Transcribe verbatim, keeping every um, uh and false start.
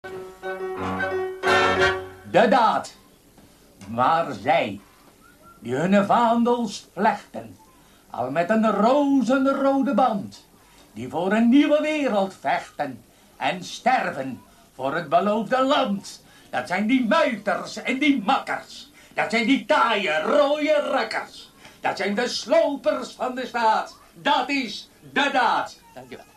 De daad. Maar zij, die hun vaandels vlechten, al met een rozenrode band, die voor een nieuwe wereld vechten en sterven voor het beloofde land. Dat zijn die muiters en die makkers. Dat zijn die taaie, rode rakkers. Dat zijn de slopers van de staat. Dat is de daad. Dankjewel.